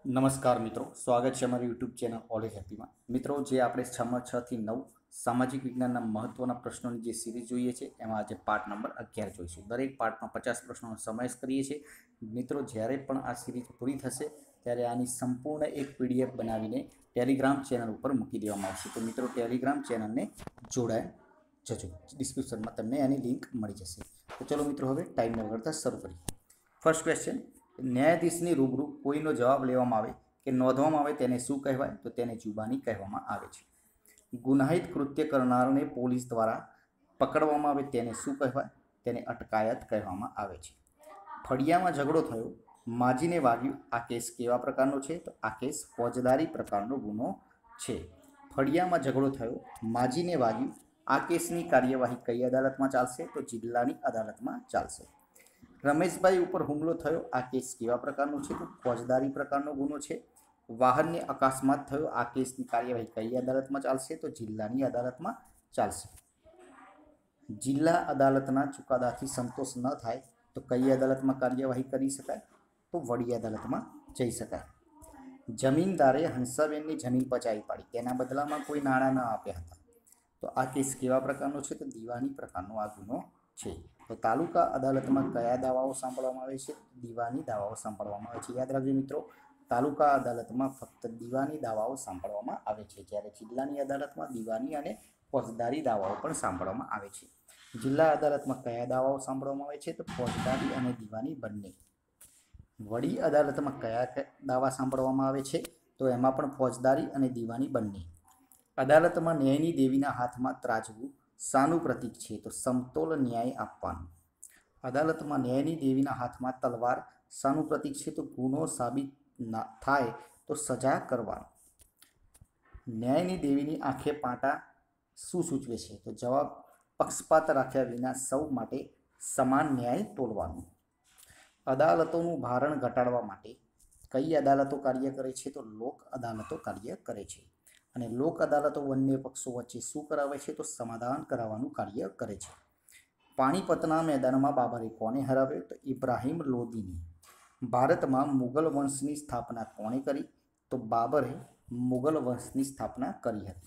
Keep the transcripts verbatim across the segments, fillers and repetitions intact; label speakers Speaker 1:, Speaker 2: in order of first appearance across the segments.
Speaker 1: નમસ્કાર મિત્રો, સ્વાગત છે અમારી યુટ્યુબ ચેનલ ઓલેજ હેપીમાં. મિત્રો, જે આપણે છમાં છ થી નવ સામાજિક વિજ્ઞાનના મહત્ત્વના પ્રશ્નોની જે સિરીઝ જોઈએ છે એમાં આજે પાર્ટ નંબર અગિયાર જોઈશું. દરેક પાર્ટમાં પચાસ પ્રશ્નોનો સમાવેશ કરીએ છીએ. મિત્રો, જ્યારે પણ આ સિરીઝ પૂરી થશે ત્યારે આની સંપૂર્ણ એક પીડીએફ બનાવીને ટેલિગ્રામ ચેનલ ઉપર મૂકી દેવામાં આવશે. તો મિત્રો, ટેલિગ્રામ ચેનલને જોડાય જજો. ડિસ્ક્રિપ્શનમાં તમને એની લિંક મળી જશે. તો ચલો મિત્રો, હવે ટાઈમ ન બગાડતા શરૂ કરીએ. ફર્સ્ટ ક્વેશ્ચન, ન્યાયાધીશની રૂબરૂ કોઈનો જવાબ લેવામાં આવે કે નોંધવામાં આવે તેને શું કહેવાય? તો તેને જુબાની કહેવામાં આવે છે. ગુનાહિત કૃત્ય કરનારને પોલીસ દ્વારા પકડવામાં આવે તેને શું કહેવાય? તેને અટકાયત કહેવામાં આવે છે. ફળિયામાં ઝઘડો થયો, માજીને વાગ્યું, આ કેસ કેવા પ્રકારનો છે? તો આ કેસ ફોજદારી પ્રકારનો ગુનો છે. ફળિયામાં ઝઘડો થયો, માજીને વાગ્યું, આ કેસની કાર્યવાહી કઈ અદાલતમાં ચાલશે? તો જિલ્લાની અદાલતમાં ચાલશે. રમેશભાઈ ઉપર હુમલો થયો, આ કેસ કેવા પ્રકારનો છે? તો ફોજદારી પ્રકારનો ગુનો છે. વાહનને અકસ્માત થયો, આ કેસની કાર્યવાહી કઈ અદાલતમાં ચાલશે? તો જિલ્લાની અદાલતમાં ચાલશે. જિલ્લા અદાલતના ચુકાદાથી સંતોષ ન થાય તો કઈ અદાલતમાં કાર્યવાહી કરી શકાય? તો વડી અદાલતમાં જઈ શકાય. જમીનદારે હંસાબેનની જમીન પચાવી પાડી, તેના બદલામાં કોઈ નાણાં ન આપ્યા હતા, તો આ કેસ કેવા પ્રકારનો છે? તો દીવાની પ્રકારનો આ ગુનો છે. તો તાલુકા અદાલતમાં કયા દાવાઓ સાંભળવામાં આવે છે? દીવાની દાવાઓ સાંભળવામાં આવે છે. યાદ રાખજો મિત્રો, તાલુકા અદાલતમાં ફક્ત દીવાની દાવાઓ સાંભળવામાં આવે છે, જ્યારે જિલ્લાની અદાલતમાં દીવાની અને ફોજદારી દાવાઓ પણ સાંભળવામાં આવે છે. જિલ્લા અદાલતમાં કયા દાવાઓ સાંભળવામાં આવે છે? તો ફોજદારી અને દીવાની બંને. વડી અદાલતમાં કયા દાવા સાંભળવામાં આવે છે? તો એમાં પણ ફોજદારી અને દીવાની બંને. અદાલતમાં ન્યાયની દેવીના હાથમાં ત્રાજવું શાનું પ્રતીક છે? તો સમતોલ ન્યાય આપવાનું. અદાલતમાં ન્યાયની દેવીના હાથમાં તલવાર શાનું પ્રતીક છે? તો ગુનો સાબિત ના થાય તો સજા કરવાનો. ન્યાયની દેવીની આંખે પાટા શું સૂચવે છે? તો જવાબ, પક્ષપાત રાખ્યા વિના સૌ માટે સમાન ન્યાય તોલવાનું. અદાલતોનું ભારણ ઘટાડવા માટે કઈ અદાલતો કાર્ય કરે છે? તો લોક અદાલતો કાર્ય કરે છે. અને લોક અદાલતો બંને પક્ષો વચ્ચે શું કરાવે છે? તો સમાધાન કરાવવાનું કાર્ય કરે છે. પાણીપતના મેદાનમાં બાબરે કોને હરાવ્યો? તો ઇબ્રાહિમ લોદીને. ભારતમાં મુગલ વંશની સ્થાપના કોણે કરી? તો બાબરે મુગલ વંશની સ્થાપના કરી હતી.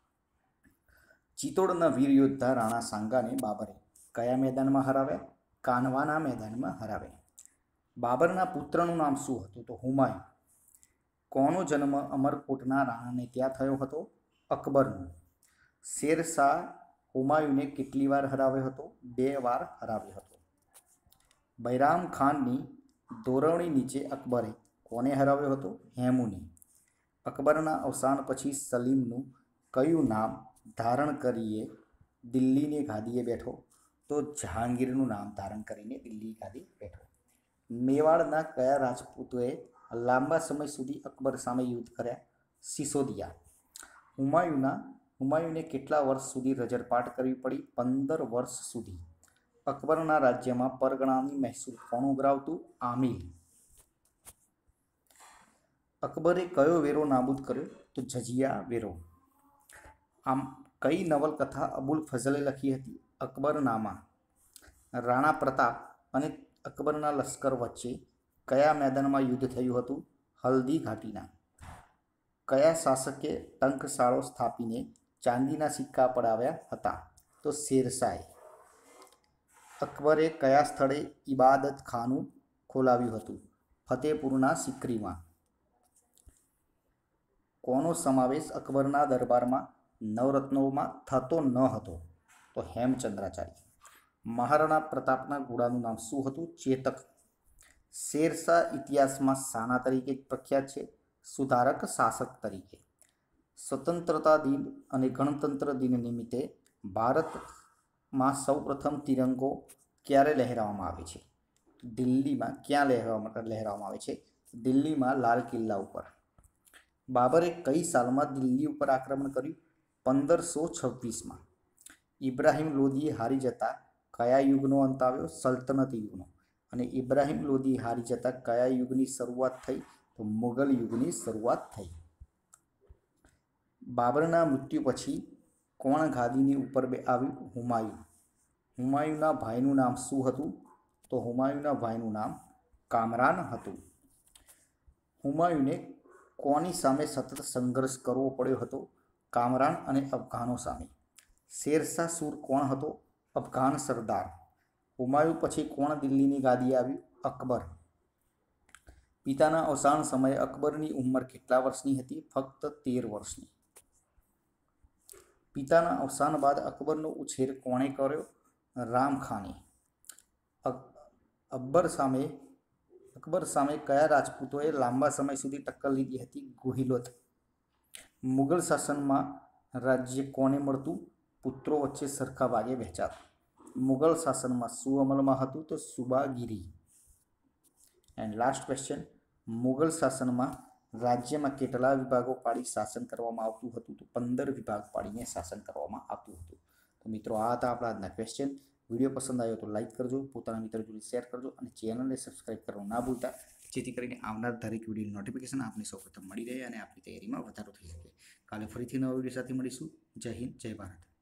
Speaker 1: ચિત્તોડના વીર યોદ્ધા રાણા સાંગાને બાબરે કયા મેદાનમાં હરાવ્યા? કાનવાના મેદાનમાં હરાવ્યા. બાબરના પુત્રનું નામ શું હતું? તો હુમાયુન. કોનો જન્મ અમરકોટના રાણાને ત્યાં થયો હતો? અકબરનો. શેરશાહ હુમાયુને કેટલી વાર હરાવ્યો હતો? બે વાર હરાવ્યો હતો. બૈરામ ખાનની દોરવણી નીચે અકબરે કોને હરાવ્યો હતો? હેમુને. અકબરના અવસાન પછી સલીમનું કયું નામ ધારણ કરીએ દિલ્હીની ગાદીએ બેઠો? તો જહાંગીરનું નામ ધારણ કરીને દિલ્હી ગાદી બેઠો. મેવાડના કયા રાજપૂતોએ લાંબા સમય સુધી અકબર સામે યુદ્ધ કર્યા? સિસોદિયા. હુમાયુના હુમાયુને કેટલા વર્ષ સુધી રજરપાટ કરવી પડી? પંદર વર્ષ સુધી. અકબરના રાજ્યમાં પરગણાની મહેસૂલ કોણ ઉઘરાવતું? આમિલ. અકબરે કયો વેરો નાબૂદ કર્યો? તો જજિયા વેરો. આમ કઈ નવલકથા અબુલ ફઝલે લખી હતી? અકબરનામા. રાણા પ્રતાપ અને અકબરના લશ્કર વચ્ચે કયા મેદાનમાં યુદ્ધ થયું હતું? હલ્દી ઘાટીના. કયા શાસકે ટંકશાળો સ્થાપીને ચાંદીના સિક્કા પડાવ્યા હતા? તો શેરશાહે. અકબરે કયા સ્થળે ઇબાદતખાનું ખોલાવ્યું હતું? ફતેપુરના સિકરીમાં. કોનો સમાવેશ અકબરના દરબારમાં નવરત્નોમાં થતો ન હતો? તો હેમચંદ્રાચાર્ય. મહારાણા પ્રતાપના ઘોડાનું નામ શું હતું? ચેતક. શેરશાહ ઇતિહાસમાં શાના તરીકે પ્રખ્યાત છે? સુધારક શાસક તરીકે. સ્વતંત્રતા દિન અને ગણતંત્ર દિન નિમિત્તે ભારતમાં સૌપ્રથમ તિરંગો ક્યારે લહેરાવવામાં આવે છે? દિલ્હીમાં. ક્યાં લહેરાવવામાં લહેરાવવામાં આવે છે? દિલ્હીમાં લાલ કિલ્લા ઉપર. બાબરે કઈ સાલમાં દિલ્હી ઉપર આક્રમણ કર્યું? પંદરસો છવ્વીસમાં. ઇબ્રાહિમ લોદીએ હારી જતા કયા યુગનો અંત આવ્યો? સલ્તનત યુગનો. અને ઇબ્રાહિમ લોદી હારી જતા કયા યુગની શરૂઆત થઈ? તો મુગલ યુગની શરૂઆત થઈ. બાબરના મૃત્યુ પછી કોણ ગાદીની ઉપર આવ્યું? હુમાયુન. હુમાયુના ભાઈનું નામ શું હતું? તો હુમાયુના ભાઈનું નામ કામરાન હતું. હુમાયુને કોની સામે સતત સંઘર્ષ કરવો પડ્યો હતો? કામરાન અને અફઘાનો સામે. શેરશાહ સૂર કોણ હતો? અફઘાન સરદાર. હુમાયુ પછી કોણ દિલ્હીની ગાદીએ આવ્યું? અકબર. પિતાના અવસાન સમયે અકબરની ઉંમર કેટલા વર્ષની હતી? ફક્ત તેર વર્ષની. પિતાના અવસાન બાદ અકબરનો ઉછેર કોણે કર્યો? રામ ખાને. અકબર સામે અકબર સામે કયા રાજપૂતોએ લાંબા સમય સુધી ટક્કર લીધી હતી? ગુહિલોત. મુગલ શાસનમાં રાજ્ય કોને મળતું? પુત્રો વચ્ચે સરખા ભાગે વહેંચાતું. મુગલ શાસનમાં શું અમલમાં હતું? તો સુબાગીરી. એન્ડ લાસ્ટ ક્વેશ્ચન, મુગલ શાસનમાં રાજ્યમાં કેટલા વિભાગો પાડી શાસન કરવામાં આવતું હતું? તો પંદર વિભાગ પાડીને શાસન કરવામાં આવતું હતું. તો મિત્રો આ હતા આપણા આજના ક્વેશ્ચન. વિડીયો પસંદ આવ્યો તો લાઇક કરજો, પોતાના મિત્ર જોડે શેર કરજો અને ચેનલને સબસ્ક્રાઇબ કરવાનું ના ભૂલતા, જેથી કરીને આવનાર દરેક વિડીયોની નોટિફિકેશન આપને સૌપ્રથમ મળી રહે અને આપણી તૈયારીમાં વધારો થઈ શકે. કાલે ફરીથી નવા વિડીયો સાથે મળીશું. જય હિન્દ, જય ભારત.